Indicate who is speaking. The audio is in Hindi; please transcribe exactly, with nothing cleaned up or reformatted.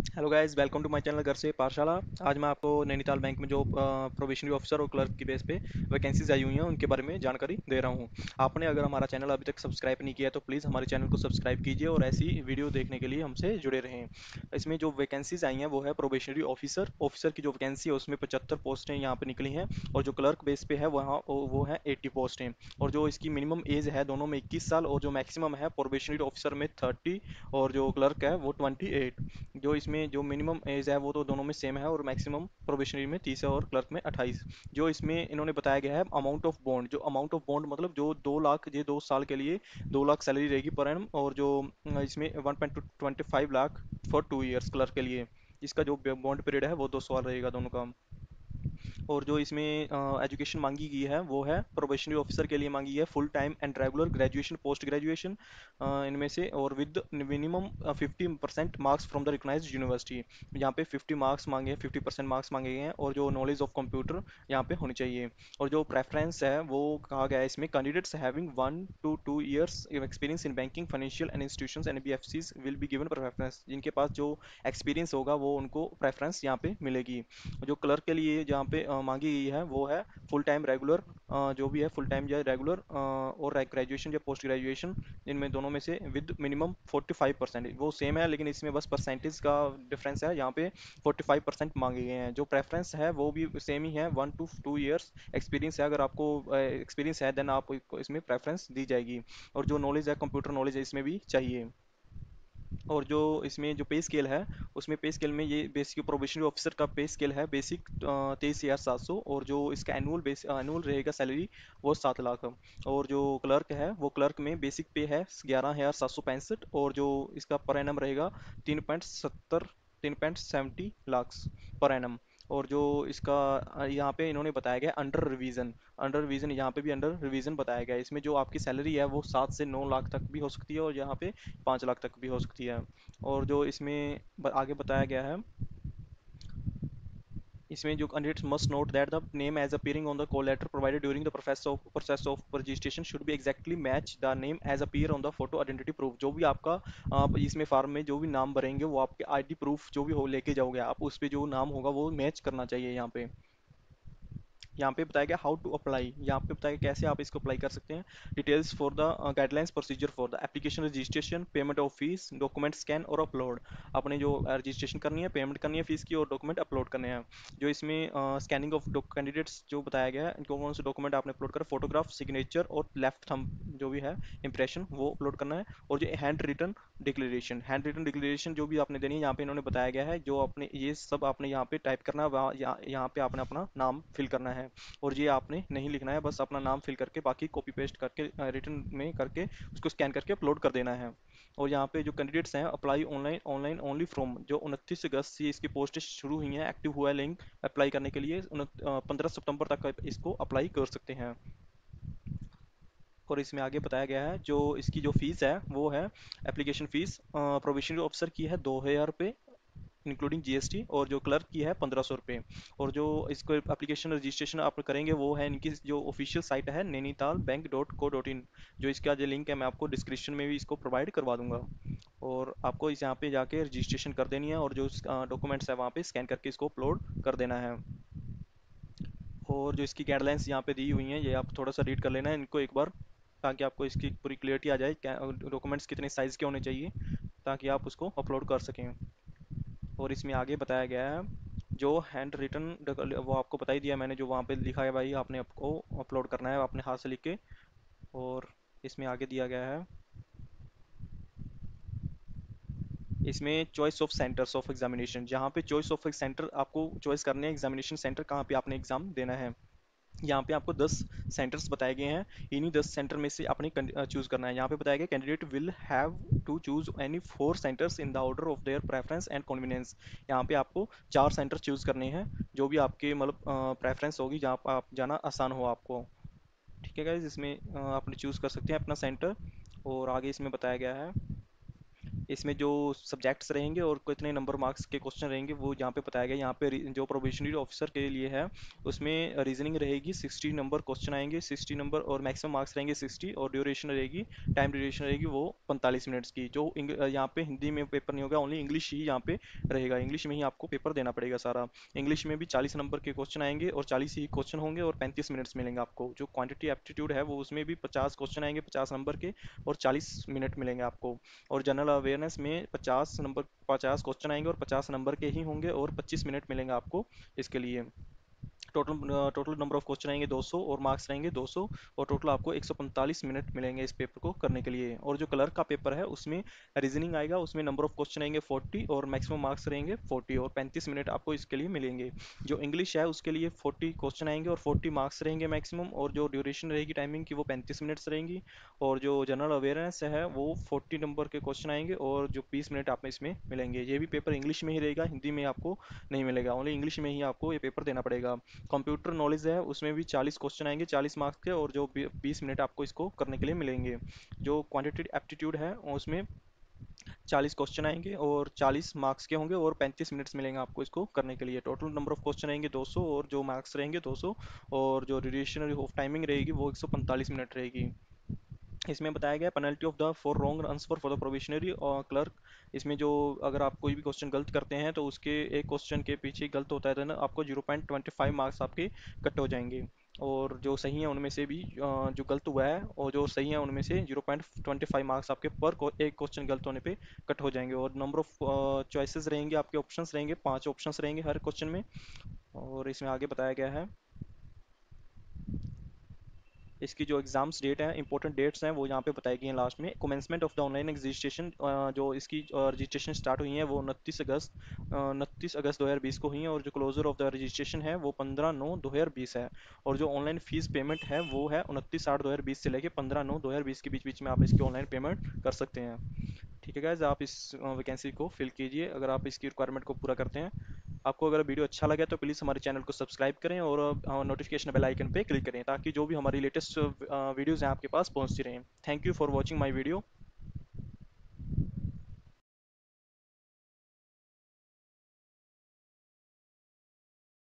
Speaker 1: Hello guys, welcome to my channel घर से पाठशाला। आज मैं आपको नैनीताल बैंक में जो प्रोबेशनरी ऑफिसर और क्लर्क की बेस पे वैकेंसीज आई हुई हैं उनके बारे में जानकारी दे रहा हूं। आपने अगर हमारा चैनल अभी तक सब्सक्राइब नहीं किया है तो प्लीज़ हमारे चैनल को सब्सक्राइब कीजिए और ऐसी वीडियो देखने के लिए हमसे जुड़े रहें। इसमें जो वैकेंसीज आई हैं वो है प्रोबेशनरी ऑफिसर ऑफिसर की जो वैकेंसी है उसमें पचहत्तर पोस्टें यहाँ पे निकली हैं। और जो क्लर्क बेस पे है वहाँ वो है अस्सी पोस्टें। और जो इसकी मिनिमम एज है दोनों में इक्कीस साल, और जो मैक्सिमम है प्रोबेशनरी ऑफिसर में तीस, और जो क्लर्क है वो अट्ठाईस। जो इसमें जो मिनिमम एज है वो तो दोनों में सेम है, और मैक्सिमम प्रोबेशनरी में तीस है और क्लर्क में अट्ठाईस। जो इसमें इन्होंने बताया गया है अमाउंट ऑफ बॉन्ड, जो अमाउंट ऑफ बॉन्ड मतलब जो दो लाख, ये दो साल के लिए दो लाख सैलरी रहेगी पर एनम। और जो अ, इसमें one point twenty five lakh for two years clerk के लिए। इसका जो बॉन्ड पीरियड है वो दो साल रहेगा दोनों का। और जो इसमें एजुकेशन मांगी गई है वो है प्रोबेशनरी ऑफिसर के लिए मांगी है full time and regular graduation, post graduation इनमें से, और with minimum fifty percent marks from the recognised university. यहाँ पे फिफ्टी मार्क्स मांगे हैं, फिफ्टी परसेंट मार्क्स मांगे गए हैं, और जो नॉलेज ऑफ कंप्यूटर यहाँ पे होनी चाहिए। और जो प्रेफरेंस है वो कहा गया है इसमें candidates having one two two years experience in banking financial and institutions and B F Cs will be given preference. जिनके पास जो एक्सपीरियंस होगा वो उनको प्रेफरेंस यहाँ पे मिलेगी। जो क्लर्क के लिए जहाँ पे अ, मांगी गई है वो है फुल टाइम रेगुलर, जो भी है फुल टाइम या रेगुलर और ग्रेजुएशन या पोस्ट ग्रेजुएशन, इनमें दोनों में से with minimum forty five percent. वो सेम है लेकिन इसमें बस परसेंटेज का डिफरेंस है, यहाँ पे फोर्टी फाइव परसेंट मांगे गए हैं। जो प्रेफरेंस है वो भी सेम ही है, one two two years experience है, अगर आपको एक्सपीरियंस है देन आपको इसमें प्रेफरेंस दी जाएगी। और जो नॉलेज है कंप्यूटर नॉलेज है इसमें भी चाहिए। और जो इसमें जो पे स्केल है उसमें पे स्केल में ये बेसिक प्रोबेशनरी ऑफिसर का पे स्केल है बेसिक तेईस हजार सात सौ, और जो इसका एनुअल बेस एनुअल रहेगा सैलरी वो सात लाख। और जो क्लर्क है वो क्लर्क में बेसिक पे है ग्यारह हजार सात सौ पैंसठ, और जो इसका पर एनम रहेगा तीन पॉइंट सत्तर, तीन point seventy lakh per annum. और जो इसका अ, यहाँ पे इन्होंने बताया गया अंडर रिवीजन। अंडर रिवीजन यहाँ पे भी अंडर रिवीजन बताया गया है। इसमें जो आपकी सैलरी है वो सात से नौ लाख तक भी हो सकती है, और यहाँ पे पाँच लाख तक भी हो सकती है। और जो इसमें ब- आगे बताया गया है, इसमें जो candidates must note that the name as appearing on the call letter provided during the process of process of registration should be exactly match the name as appear on the photo identity proof. जो भी आपका आप इसमें फार्म में जो भी नाम भरेंगे वो आपके आईडी प्रूफ जो भी हो लेके जाओगे आप, उस पे जो नाम होगा वो मैच करना चाहिए यहाँ पे। यहाँ पे बताया गया हाउ टू अप्लाई, यहाँ पे बताया गया कैसे आप इसको अप्लाई कर सकते हैं। Details for the guidelines procedure for the application registration, payment of fees, document scan और अपलोड। आपने जो रजिस्ट्रेशन करनी है, पेमेंट करनी है फीस की, और डॉक्यूमेंट अपलोड करने हैं। जो इसमें स्कैनिंग ऑफ कैंडिडेट्स जो बताया गया है, इनको कौन से डॉक्यूमेंट आपने अपलोड करा, फोटोग्राफ, सिग्नेचर और लेफ्ट थंब जो भी है इंप्रेशन वो अपलोड करना है। और जो hand written declaration, hand written declaration जो भी आपने देनी है, यहाँ पे इन्होंने बताया गया है जो आपने ये सब आपने यहाँ पे टाइप करना है, वहाँ यहाँ यहाँ पे आपने अपना नाम फिल करना है। और ये आपने नहीं लिखना है, बस अपना नाम फिल करके बाकी कॉपी पेस्ट करके रिटर्न में करके उसको स्कैन करके अपलोड कर देना है। और यहाँ पे जो कैंडिडेट्स हैं apply online online only from, जो उनतीस अगस्त से इसकी पोस्ट शुरू हुई हैं, एक्टिव हुआ है लिंक अप्लाई करने के लिए, पंद्रह सितंबर तक इसको अप्लाई कर सकते हैं। और इसमें आगे बताया गया है जो इसकी जो फीस है वो है एप्लीकेशन फीस प्रोबेशनरी ऑफिसर की है दो हजार रुपये, इंक्लूडिंग जीएसटी, और जो क्लर्क की है पंद्रह सौ रुपये। और जो इसको एप्लीकेशन रजिस्ट्रेशन आप करेंगे वो है इनकी जो ऑफिशियल साइट है Nainital bank dot co dot in. जो इसका जो लिंक है मैं आपको डिस्क्रिप्शन में भी इसको प्रोवाइड करवा दूंगा। और आपको इस यहाँ पे जाके रजिस्ट्रेशन कर देनी है, और जो डॉक्यूमेंट्स है वहाँ पे स्कैन करके इसको अपलोड कर देना है। और जो इसकी गाइडलाइंस यहाँ पे दी हुई हैं ये आप थोड़ा सा रीड कर लेना है इनको एक बार, ताकि आपको इसकी पूरी क्लियरिटी आ जाए क्या डॉक्यूमेंट्स कितने साइज़ के होने चाहिए, ताकि आप उसको अपलोड कर सकें। और इसमें आगे बताया गया है जो हैंड रिटन, वो आपको बता ही दिया मैंने, जो वहाँ पे लिखा है भाई आपने आपको अपलोड करना है अपने हाथ से लिख के। और इसमें आगे दिया गया है, इसमें choice of centres of examination, जहाँ पे चॉइस ऑफ सेंटर आपको चॉइस करने हैं, एग्जामिनेशन सेंटर कहाँ पे आपने एग्जाम देना है। यहाँ पे आपको दस सेंटर्स बताए गए हैं, इन्हीं दस सेंटर में से आपने चूज करना है। यहाँ पे बताया गया candidate will have to choose any four centres in the order of their preference and convenience. यहाँ पे आपको चार सेंटर चूज करने हैं जो भी आपके मतलब प्रेफरेंस होगी, जहाँ पे आप जाना आसान हो आपको। ठीक है गाइस, इसमें अ, आप चूज कर सकते हैं अपना सेंटर। और आगे इसमें बताया गया है इसमें जो सब्जेक्ट्स रहेंगे और कितने नंबर मार्क्स के क्वेश्चन रहेंगे वो यहाँ पे बताया गया है। यहाँ पे री- जो प्रोबेशनरी ऑफिसर के लिए है उसमें रीजनिंग रहेगी, सिक्सटी नंबर क्वेश्चन आएंगे, सिक्सटी नंबर, और मैक्सिमम मार्क्स रहेंगे सिक्सटी, और ड्यूरेशन रहेगी, टाइम ड्यूरेशन रहेगी वो पैंतालीस मिनट्स की। जो इंग- अ, यहाँ पे हिंदी में पेपर नहीं होगा, ओनली इंग्लिश ही यहाँ पे रहेगा। इंग्लिश में ही आपको पेपर देना पड़ेगा सारा। इंग्लिश में भी चालीस नंबर के क्वेश्चन आएंगे और चालीस ही क्वेश्चन होंगे और पैंतीस मिनट्स मिलेंगे आपको। जो क्वांटिटी एप्टीट्यूड है वो उसमें भी पचास क्वेश्चन आएंगे पचास नंबर के और चालीस मिनट मिलेंगे आपको। और जनरल अवेयरनेस में पचास नंबर पचास क्वेश्चन आएंगे और पचास नंबर के ही होंगे और पच्चीस मिनट मिलेंगे आपको इसके लिए। Total total number of question आएंगे दो सौ और मार्क्स रहेंगे दो सौ। और टोटल आपको एक सौ पैंतालीस मिनट मिलेंगे इस पेपर को करने के लिए। और जो क्लर्क का पेपर है उसमें रीजनिंग आएगा, उसमें नंबर ऑफ क्वेश्चन आएंगे चालीस और मैक्सिमम मार्क्स रहेंगे चालीस और पैंतीस मिनट आपको इसके लिए मिलेंगे। जो इंग्लिश है उसके लिए चालीस क्वेश्चन आएंगे और चालीस मार्क्स रहेंगे मैक्सिमम, और जो ड्यूरेशन रहेगी टाइमिंग की वो पैंतीस मिनट्स रहेंगी। और जो जनरल अवेयरनेस है वो चालीस नंबर के क्वेश्चन आएंगे और जो बीस मिनट आप में इसमें मिलेंगे। ये भी पेपर इंग्लिश में ही रहेगा, हिंदी में आपको नहीं मिलेगा, ओनली इंग्लिश में ही आपको ये पेपर देना पड़ेगा। कंप्यूटर नॉलेज है उसमें भी चालीस क्वेश्चन आएंगे चालीस मार्क्स के और जो बीस मिनट आपको इसको करने के लिए मिलेंगे। जो क्वांटिटेटिव एप्टीट्यूड है उसमें चालीस क्वेश्चन आएंगे और चालीस मार्क्स के होंगे और पैंतीस मिनट्स मिलेंगे आपको इसको करने के लिए। टोटल नंबर ऑफ क्वेश्चन रहेंगे दो सौ और जो मार्क्स रहेंगे दो सौ। और जो ड्यूरेशन ऑफ टाइमिंग रहेगी वो एक सौ पैंतालीस मिनट रहेगी। इसमें बताया गया penalty of the for wrong answer for the probationary और क्लर्क। इसमें जो अगर आप कोई भी क्वेश्चन गलत करते हैं तो उसके एक क्वेश्चन के पीछे गलत होता है तो ना आपको zero point twenty five marks आपके कट हो जाएंगे। और जो सही है उनमें से भी अ, जो गलत हुआ है और जो सही है उनमें से zero point twenty five marks आपके पर को- एक क्वेश्चन गलत होने पे कट हो जाएंगे। और नंबर ऑफ चॉइसेस रहेंगे, आपके ऑप्शंस रहेंगे, पांच ऑप्शंस रहेंगे हर क्वेश्चन में। और इसमें आगे बताया गया है इसकी जो एग्जाम्स डेट है, इंपॉर्टेंट डेट्स हैं वो यहाँ पे बताई गई हैं लास्ट में। Commencement of the online registration, जो इसकी रजिस्ट्रेशन स्टार्ट हुई है वो उनतीस अगस्त उनतीस अगस्त दो हज़ार बीस को हुई है। और जो क्लोजर ऑफ द रजिस्ट्रेशन है वो पंद्रह नौ दो हज़ार बीस है। और जो ऑनलाइन फीस पेमेंट है वो है उनतीस आठ दो हज़ार बीस से लेके पंद्रह नौ दो हज़ार बीस के बीच बीच में आप इसकी ऑनलाइन पेमेंट कर सकते हैं। ठीक है गाइज, आप इस वैकेंसी को फिल कीजिए अगर आप इसकी रिक्वायरमेंट को पूरा करते हैं। आपको अगर वीडियो अच्छा लगे तो प्लीज़ हमारे चैनल को सब्सक्राइब करें और नोटिफिकेशन बेल आइकन पे क्लिक करें ताकि जो भी हमारी लेटेस्ट वीडियोज़ हैं आपके पास पहुंचती रहें। Thank you for watching my video.